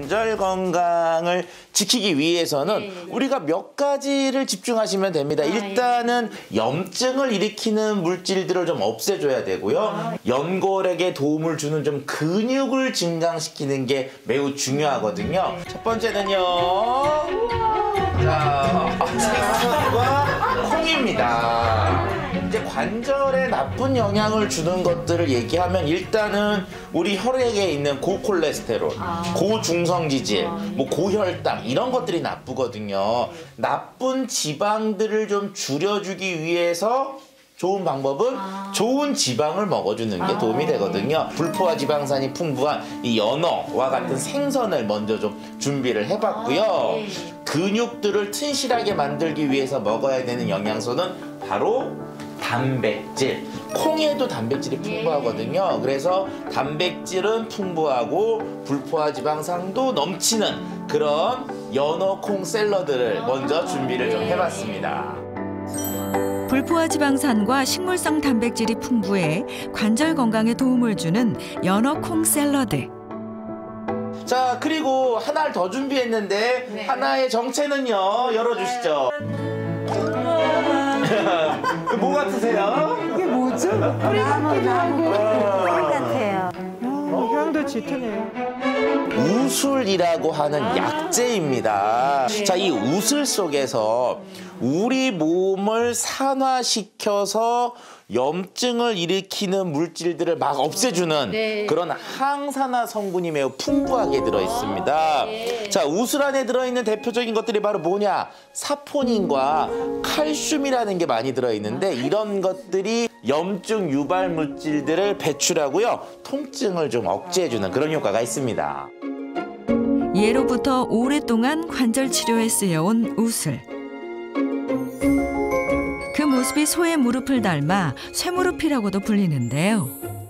관절 건강을 지키기 위해서는 우리가 몇 가지를 집중하시면 됩니다. 일단은 염증을 일으키는 물질들을 좀 없애줘야 되고요. 연골에게 도움을 주는 좀 근육을 증강시키는 게 매우 중요하거든요. 첫 번째는요. 자, 생선과 콩입니다. 이제 관절에 나쁜 영향을 주는 것들을 얘기하면 일단은 우리 혈액에 있는 고콜레스테롤, 고중성지질, 뭐 고혈당 이런 것들이 나쁘거든요. 나쁜 지방들을 좀 줄여주기 위해서 좋은 방법은 좋은 지방을 먹어주는 게 도움이 되거든요. 불포화 지방산이 풍부한 이 연어와 같은 생선을 먼저 좀 준비를 해봤고요. 근육들을 튼실하게 만들기 위해서 먹어야 되는 영양소는 바로 단백질. 콩에도 단백질이 풍부하거든요. 그래서 단백질은 풍부하고 불포화 지방산도 넘치는 그런 연어 콩 샐러드를 먼저 준비를 좀 해봤습니다. 불포화 지방산과 식물성 단백질이 풍부해 관절 건강에 도움을 주는 연어 콩 샐러드. 자, 그리고 하나를 더 준비했는데 하나의 정체는요. 열어주시죠. 뭐 같으세요? 이게 뭐죠? 뿌리 같기도 하고. 같아요. 향도 짙으네요. 우슬이라고 하는 약재입니다. 자, 이 우슬 속에서 우리 몸을 산화시켜서 염증을 일으키는 물질들을 막 없애주는 그런 항산화 성분이 매우 풍부하게 들어있습니다. 자, 우슬 안에 들어있는 대표적인 것들이 바로 뭐냐? 사포닌과 칼슘이라는 게 많이 들어있는데 이런 것들이 염증 유발 물질들을 배출하고요. 통증을 좀 억제해주는 그런 효과가 있습니다. 예로부터 오랫동안 관절 치료에 쓰여온 우슬. 그 모습이 소의 무릎을 닮아 쇠무릎이라고도 불리는데요.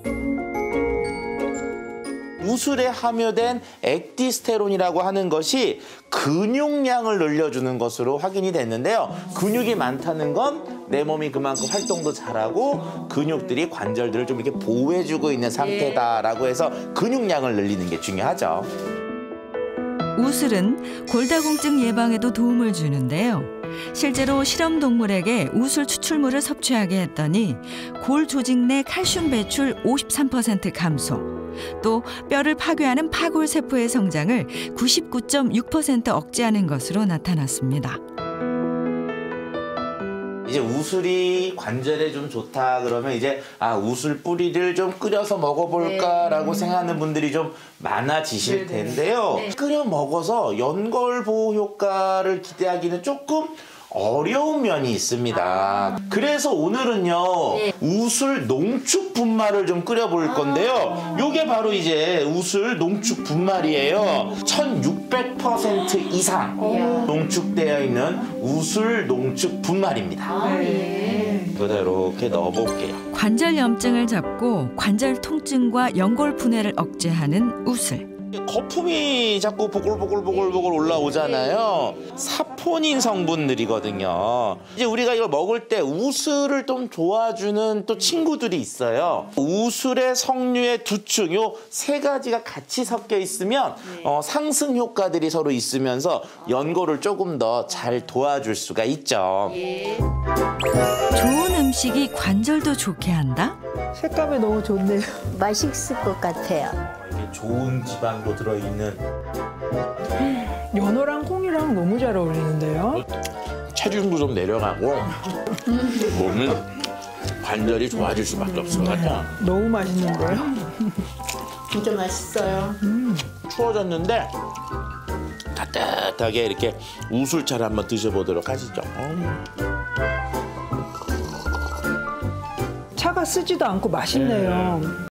우슬에 함유된 액티스테론이라고 하는 것이 근육량을 늘려주는 것으로 확인이 됐는데요. 근육이 많다는 건 내 몸이 그만큼 활동도 잘하고 근육들이 관절들을 좀 이렇게 보호해주고 있는 상태다라고 해서 근육량을 늘리는 게 중요하죠. 우슬은 골다공증 예방에도 도움을 주는데요. 실제로 실험 동물에게 우슬 추출물을 섭취하게 했더니 골 조직 내 칼슘 배출 53% 감소, 또 뼈를 파괴하는 파골세포의 성장을 99.6% 억제하는 것으로 나타났습니다. 이제 우슬이 관절에 좀 좋다 그러면 이제 우슬 뿌리를 좀 끓여서 먹어볼까라고 생각하는 분들이 좀 많아지실 텐데요. 끓여 먹어서 연골 보호 효과를 기대하기는 조금 어려운 면이 있습니다. 그래서 오늘은요, 우슬 농축 분말을 좀 끓여볼 건데요. 요게 바로 이제 우슬 농축 분말이에요. 1600% 이상 농축되어 있는 우슬 농축 분말입니다. 그대로 이렇게 넣어볼게요. 관절 염증을 잡고 관절 통증과 연골 분해를 억제하는 우슬. 거품이 자꾸 보글보글 올라오잖아요. 사포닌 성분들이거든요. 이제 우리가 이걸 먹을 때 우슬을 좀 도와주는 또 친구들이 있어요. 우슬의 석류의 두 축, 요 세 가지가 같이 섞여 있으면 상승 효과들이 서로 있으면서 연골을 조금 더 잘 도와줄 수가 있죠. 좋은 음식이 관절도 좋게 한다? 색감이 너무 좋네요. 맛있을 것 같아요. 이게 좋은 지방도 들어있는 연어랑 콩이랑 너무 잘 어울리는데요. 체중도 좀 내려가고 몸이 관절이 좋아질 수밖에 없을 것 같아요. 너무 맛있는데요. 진짜 맛있어요. 추워졌는데 따뜻하게 이렇게 우슬차를 한번 드셔보도록 하시죠. 차가 쓰지도 않고 맛있네요.